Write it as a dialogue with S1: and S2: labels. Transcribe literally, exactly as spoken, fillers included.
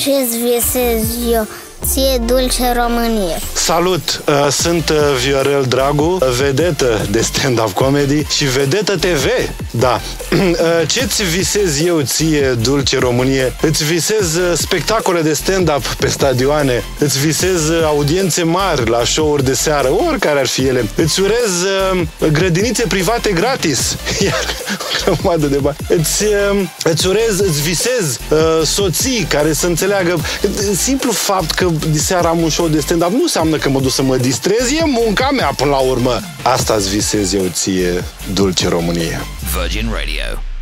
S1: Ce-ți visez eu, ție, dulce Românie?
S2: Salut! Uh, sunt uh, Viorel Dragu, vedetă de stand-up comedy și vedetă T V. Da. Uh, ce-ți visez eu, ție, dulce Românie? Îți visez uh, spectacole de stand-up pe stadioane, îți visez uh, audiențe mari la show-uri de seară, oricare ar fi ele. Îți urez uh, grădinițe private gratis. Iar o grămadă de bani. Îți, uh, îți urez, îți visez uh, soții care să înțeleagă. Simplu fapt că diseară am un show de stand-up nu înseamnă că mă duc să mă distrez, e munca mea până la urmă. Asta-ți visez eu ție, dulce Românie.
S3: Virgin Radio.